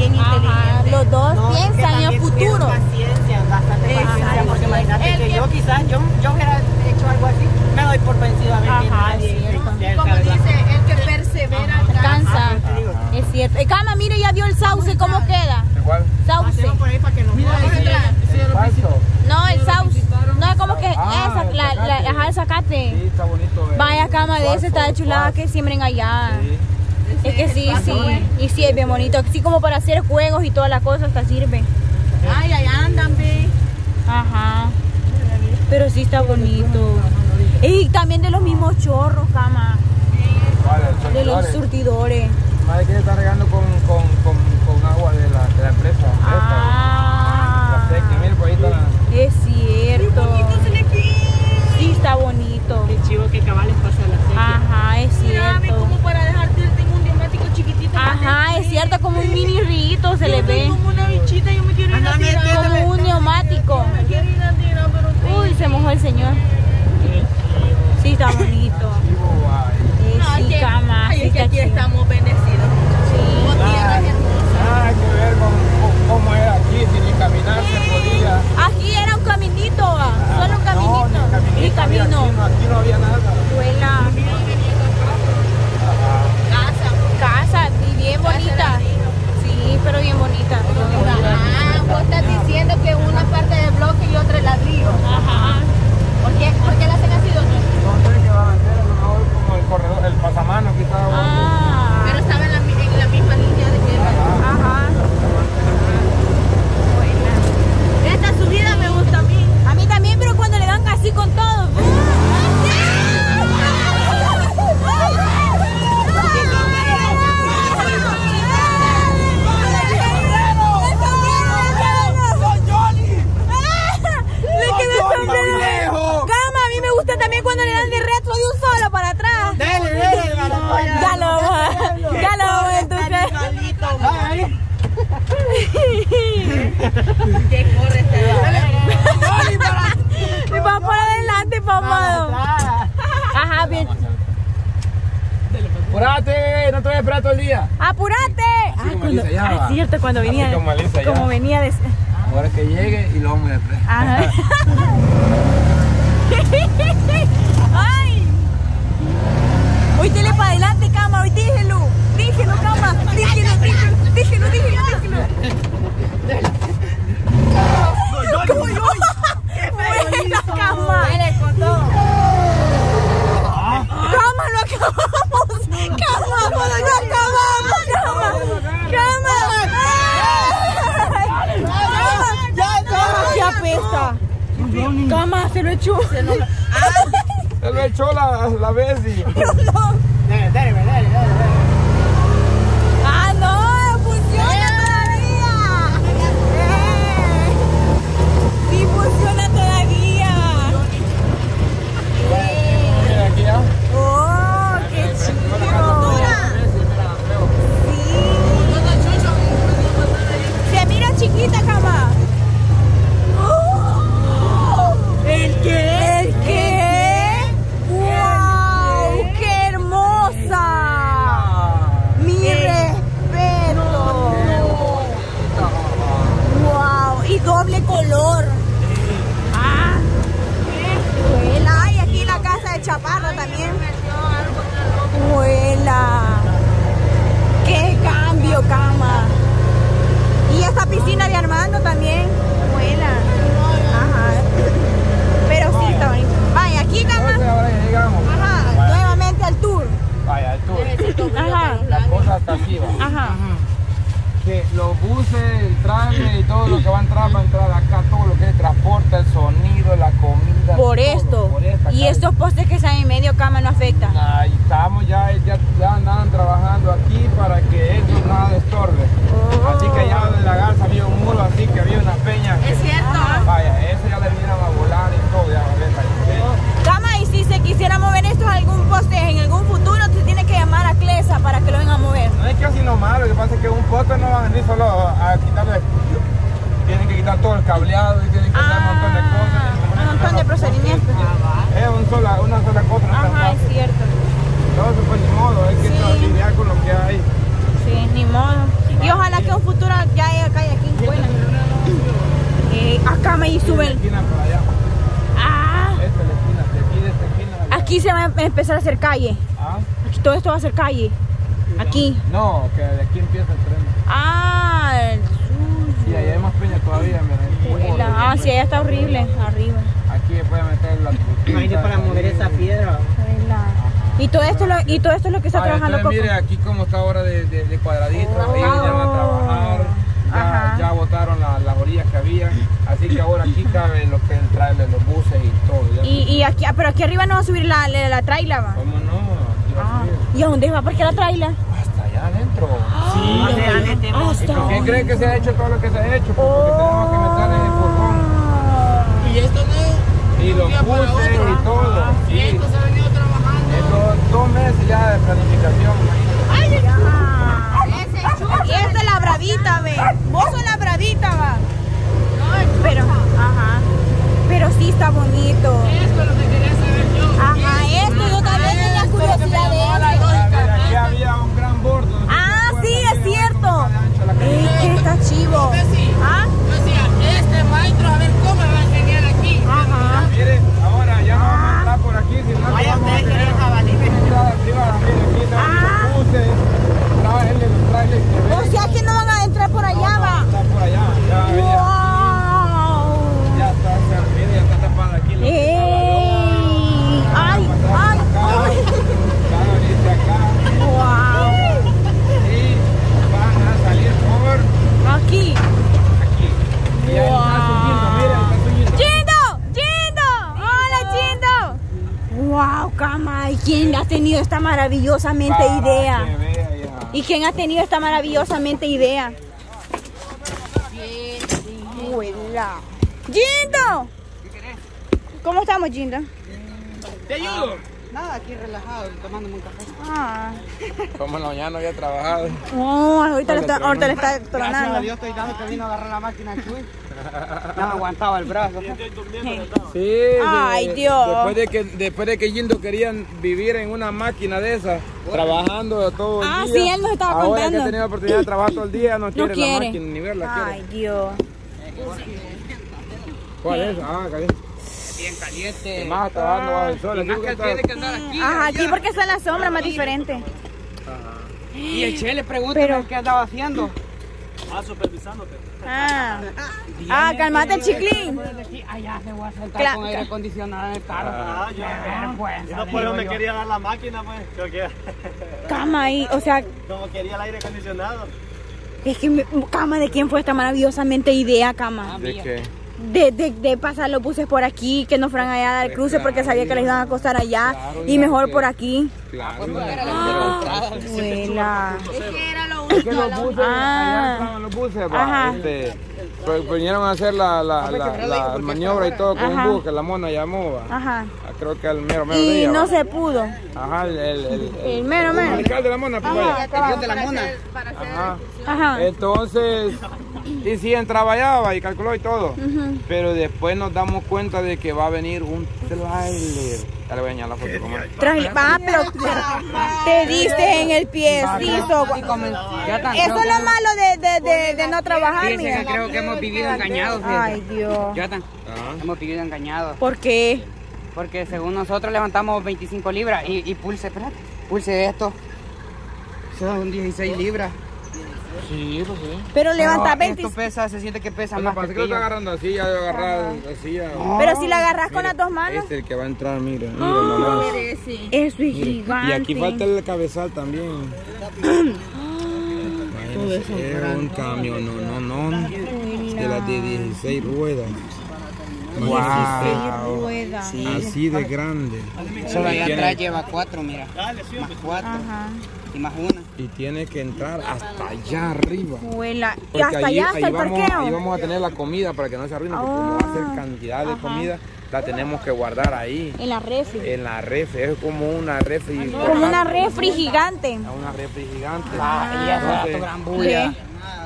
bien inteligente. Los dos piensan en el futuro. Paciencia, bastante paciencia, porque imagínate que yo quizás, yo hubiera hecho algo así, me doy por vencido a ver que nadie. Como dice, el que persevera alcanza. Es cierto. Cama, mire, ya vio el sauce, ¿cómo queda? ¿Cuál? Sauce. Por ahí para que nos No, el sauce. No es como que esa, el zacate. Sí, está bonito. Vaya, Cama, de ese está de chulada que siembren allá. Sí. Es que sí. Y sí, es bien bonito. Así como para hacer juegos y todas las cosas, hasta sirve. Ay, ahí andan, ve. Ajá. Pero sí está bonito. Y también de los mismos chorros, Cama. Vale, De los surtidores. Madre que se está regando con agua de la empresa. La seca, mira, por ahí está. Es cierto. Se le pide. Sí, está bonito. Qué chivo que cabales pasa la sequía. Ajá, es Mira, ve cierto. como para dejarte, tengo un neumático chiquitito. Ajá, es cierto, como un mini rito se le ve. Como una bichita, yo me quiero ir a tirar. Como un neumático. Me quiero ir a tirar, pero Uy, se mojó el señor. Sí, está bonito. Sí, Cama. Ay, Sí, es que está aquí chido. estamos bendecidos. Con tierras hermosas. Nada que ver con cómo era aquí, si ni caminar se podía. Aquí era un caminito, solo un caminito. No, Ni camino. Aquí no había nada. Escuela, casa, y bien bonita. Sí, pero bien bonita. Ah, vos estás diciendo que una parte de bloque y otra de ladrillo. Ajá. ¿Por qué la hacen así, doctor? No sé qué van a hacer, a lo mejor como el corredor, el pasamano quizás. Pero estaba en la misma línea de tierra. Ajá. Esta subida me gusta a mí. A mí también, pero cuando le dan así con todo. También cuando le dan de retro de un solo para atrás. Ya lo vamos entonces. ¿Qué corre este? Y va por adelante, papá. Ajá, bien. ¡Apúrate! No te voy a esperar todo el día. ¡Apúrate! Es cierto, cuando venía. Así como Alisa ya. Como venía de. Ahora que llegue y lo vamos a esperar. Ajá. ¡Ay! Hoy dele para adelante, Cama, hoy dígelo, Cama, dígelo. ¿Cómo yo? Buena, Cama. Cama, lo acabamos. ¡Qué apesta! Cama, se lo echó. Se lo echó la vez y... Dale. ¡Ah, no! ¡Funciona todavía! ¡Sí funciona todavía! Mira aquí ya. ¡Oh, qué chido! Sí. Se mira chiquita, Cama. ¿El qué? ¡Wow! ¡Qué hermosa! ¡Mi respeto! ¡Wow! Y doble color. ¡Ah! ¡Huela! Y aquí la casa de Chaparro también. ¡Huela! ¡Qué cambio, Cama! Y esta piscina de Armando también. ¡Huela! Ajá. Pero sí está bonito. Vaya, aquí, Cama. Ahora ya llegamos. Ajá. Nuevamente al tour. Vaya, el tour. Ajá. La cosa está aquí, va. Ajá. Que los buses, el trámite y todo lo que va a entrar acá, todo lo que es transporte, el sonido, la comida. Por todo, esto. por esta Y calle. estos postes que están en medio, Cama, no afectan. Ahí estamos, ya andan trabajando aquí para que eso nada estorbe. Así que allá en la garza había un muro así que había una peña. Es cierto. Vaya, eso ya le vinieron a volar y todo, ya va a ver ahí. Cama, y si se quisiera mover esto a algún poste en algún futuro, se tiene que llamar a Clesa para que lo vengan a mover. No es que así nomás, lo que pasa es que un poste no va a venir solo a quitarle. Tienen que quitar todo el cableado y tienen que hacer un montón de cosas. Un montón de procedimientos. Es una sola cosa, no es tan Ajá, es fácil. cierto. Entonces, pues ni modo, hay que lidiar con lo que hay. Sí, ni modo. Y ojalá que en un futuro Aquí se va a empezar a hacer calle. ¿Ah? Aquí todo esto va a ser calle. Aquí. No, que de aquí empieza el tren. Ah, el suyo. Y allá hay más peña todavía, mira. Ah, sí, allá está horrible. Arriba. Aquí puede meter la Imagínate para mover esa piedra. Y todo esto es lo que está trabajando Coco. Mire, aquí como está ahora de cuadraditos, ahí vinieron a trabajar. Ya botaron las orillas que había, así que ahora aquí cabe lo que es el trailer, los buses y todo. Y aquí, pero aquí arriba no va a subir la traila, ¿va? ¿Cómo no? Aquí va a subir. ¿Y a dónde va? ¿Por qué la traila? Hasta allá adentro. Sí. ¿Quién cree que se ha hecho todo lo que se ha hecho? Porque tenemos que meter en el furgón. Y esto no. Y los buses y todo. Y esto se ha venido trabajando. Estos 2 meses ya de planificación, imagínate. Y esta es la bravita, ve. Vos sos la bravita, va. Pero, pero sí está bonito. Esto es lo que quería saber yo. Ajá, esto yo también tenía curiosidad de eso. Aquí había un gran bordo. Ah, sí, es cierto. Ey, que está chivo. ¿Ah? Yo decía, este maestro, a ver cómo me va a enseñar aquí. Ajá. Miren, ahora ya no vamos a entrar por aquí, sino que Vaya, vamos a ustedes tener querían jabalí. entrada privada. Miren, aquí están los buses, tráiler, los trailers que ven. O sea que no van a entrar por allá, va. Está por allá, ya venía. Wow. Ya está servido, ya está tapada aquí. Lo que Ey. Ay, ay, ay. van a venirse acá Wow. y van a salir por Aquí. aquí. Y ahí está subiendo, miren, está subiendo. ¡Chindo! ¡Hola, Chindo! ¡Wow, cama! ¿Y quién ha tenido esta maravillosamente Para idea? que vea ya. ¿Y quién ha tenido esta maravillosamente idea? ¡Huela! ¡Jindo! ¿Cómo estamos, Jindo? ¿Te ayudo? Nada, aquí relajado, tomándome un café. Ah. Como en la mañana no había trabajado. Oh, ahorita le está Gracias a tronando. Dios estoy dando que vino a agarrar la máquina aquí. Ya me aguantaba el brazo. Sí, Ay, Dios. Después de que Jindo querían vivir en una máquina de esas, trabajando todo el Ah, día. sí, él nos estaba Ahora contando. que ha tenido la oportunidad de trabajar todo el día, no quiere, quiere. la máquina ni verla. Ay, Dios. ¿Cuál es? Ah, caliente. Bien caliente. Más trabajando bajo el sol. Y más que él tiene que andar aquí. Ajá, aquí porque está en la sombra más diferente. Y el Che le pregunta Pero- qué andaba haciendo. Ah, cálmate, chiclín. Allá se voy a sentar con aire acondicionado en el carro. Qué vergüenza. No, pues no me quería dar la máquina, pues. Creo que Cama ahí, o sea, como quería el aire acondicionado. es que, cama, ¿de quién fue esta maravillosamente idea, cama? ¿De qué? De pasar los buses por aquí, que no fueran allá a dar cruce porque sabía que les iban a costar allá y mejor por aquí. Claro. Abuela. Es que era lo Es que único. los buses, allá estaban los buses, va, Ajá. pues vinieron a hacer la maniobra y todo con Ajá. un bus que la mona llamó, va. Ajá. Creo que el mero de Y ella, no va. se pudo. Ajá, El mero, el mero. alcalde de la mona, pues vaya. El dios de la mona. Ajá. Ajá. Entonces, y sí entraba allá, va, y calculó y todo. Pero después nos damos cuenta de que va a venir un trailer. Ya le voy a añadir la foto como es. Pero te diste en el piecito. Ya tan- Eso es lo malo de no trabajar, Fíjense que mira. creo que hemos vivido engañados. Ay, Dios. Jonathan, Ajá. hemos vivido engañados. ¿Por qué? Porque según nosotros levantamos 25 libras y pulse, espérate, pulse esto. Son 16 libras. Sí, pues sí. Pero levanta No, 20. Esto pesa, se siente que pesa Lo que más pasa que es que lo está agarrando así, ya debe agarrar así. Ya. Pero si la agarras con las dos manos. Este es el que va a entrar, mira, mira nomás. Sí. Eso es Mire, gigante. y aquí falta el cabezal también. Imagínense, es un camión, no, de las de 16 ruedas. Wow. Rueda. Así de grande. Solo allá Y tiene- atrás lleva 4, mira. Más 4 Ajá. y más una. Y tiene que entrar hasta allá arriba. Abuela. Y Porque hasta ahí- allá, hasta ahí el vamos, parqueo. ahí vamos a tener la comida para que no se arruine, porque como va a ser cantidad de comida, la tenemos que guardar ahí. En la refri. En la refri, es como una refri. Como una refri gigante. Una refri gigante. Y eso era tu gran bulla.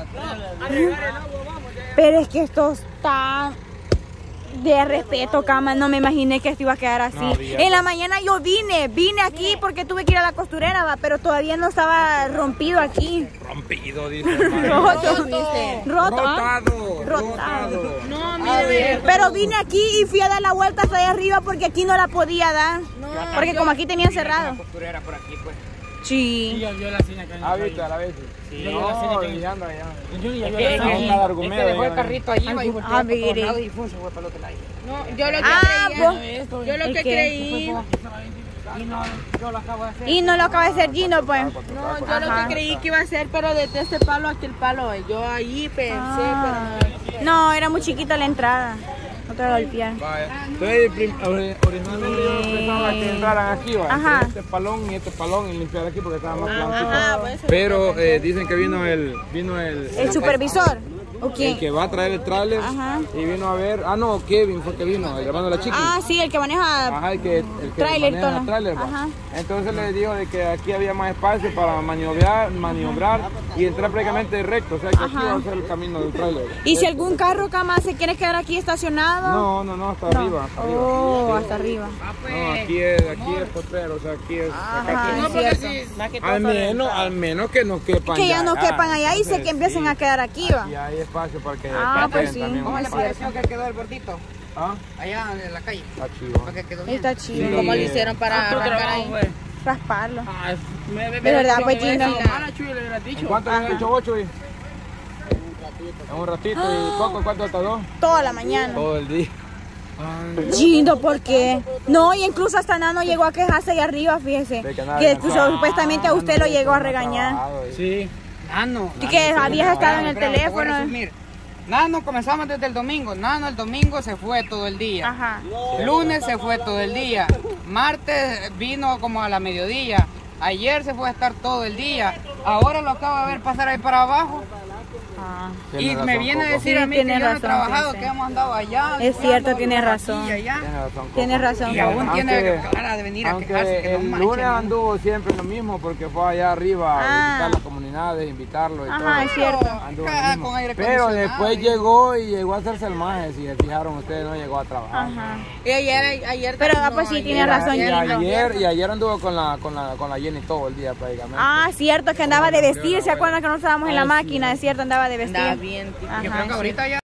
Pero es que esto está de respeto, cama. No me imaginé que esto iba a quedar así. No había. En la mañana yo vine aquí porque tuve que ir a la costurera, va, pero todavía no estaba rompido aquí. Rompido, dice. hermano. Roto. ¿Ah? Rotado. No, mire, Pero vine aquí y fui a dar la vuelta hasta allá arriba porque aquí no la podía dar. no, Porque como aquí tenían cerrado. Una costurera por aquí, pues. Sí. Yo la cena que ¿Ha visto a la vez? Sí. No, ya anda ya. Yo ya Es vio que, la es cena. que dejó el carrito allí, va, y volteó Ah, por todos mire. lados y fue, se fue para el otro lado. No, yo lo que Ah, creía, vos. yo lo ¿El que qué? creí, Y no, yo lo acabo de hacer. Y no lo acaba de hacer Gino, pues. no, yo lo que creí que iba a ser, pero desde este palo a aquel palo, yo ahí pensé, Ah. pero No, era muy chiquita la entrada. No te golpear. Vaya. Entonces, originalmente yo pensaba que entraran aquí, va. Ajá. Este palón y limpiar aquí porque estaba más blanquito. pues, Pero dicen que vino el ¿El supervisor? ¿O el quién? que va a traer el tráiler Ajá. y vino a ver. Ah, no, Kevin fue que vino, el hermano de la chica. Ah, sí, el que maneja. Ajá, el que Tráiler, maneja todo. el tráiler, va. Ajá. Entonces le dijo de que aquí había más espacio para maniobrar y entrar prácticamente recto, o sea que aquí Ajá. va a ser el camino del tráiler. ¿Y si algún carro, cama, se quiere quedar aquí estacionado? No, hasta arriba, hasta arriba. Oh, Sí. hasta arriba. No, aquí es potrero, o sea, aquí es... Ajá, No, es porque cierto. si más que todo al menos que no quepan Que ya no allá. quepan allá y se que empiecen Sí. a quedar aquí, va. Y hay espacio para que Ah, pues campen sí. también. ¿Cómo le Es pareció que quedó el gordito? ¿Ah? Allá en la calle. Está chido. Porque quedó bien. Está chido. Sí. ¿cómo lo hicieron para tu arrancar trabajo, ahí? güey. Rasparlo. Ah, De verdad, pues, Gino. Ah, Chuy, le hubieras ¿En dicho. cuánto le han dicho 8? En un ratito. ¿Y cuánto hasta 2? Toda la mañana. Todo el día. Gino, ¿por qué? No, y incluso hasta Nano llegó a quejarse ahí arriba, fíjese. De que nada Que cansado. supuestamente a usted lo llegó a regañar. Sí. Nano. Y que habías estado en el Espérame, te voy a teléfono. resumir. Nano comenzamos desde el domingo. Nano el domingo se fue todo el día. Ajá. Lunes se fue todo el día. Martes vino como a la mediodía. Ayer se fue a estar todo el día. Ahora lo acabo de ver pasar ahí para abajo. Ah. Y me viene a decir Sí, a mí que tiene yo no he razón, trabajado, sí. que hemos andado allá. Es cierto, jugando tiene aquí razón. y allá. Tiene razón. Coco. Tienes razón. Y aún tiene Aunque- cara de venir a Aunque quejarse que no el manchen, lunes ¿no? anduvo siempre lo mismo porque fue allá arriba a Ah. visitar las comunidades, invitarlos y Ajá, todo. es cierto. Anduvo Acá lo mismo. con aire Pero acondicionado después y- llegó a hacerse el maje, si se fijaron ustedes, no llegó a trabajar. Ajá. Y ayer Pero, no, pues sí, ayer- tiene razón, y Gino. ayer anduvo con la Jenny todo el día prácticamente. Ah, cierto, que andaba de vestir. ¿Se acuerdan que no estábamos en la máquina? Es cierto, andaba de vestir. Andaba bien, Yo Ajá, creo que sí. ahorita ya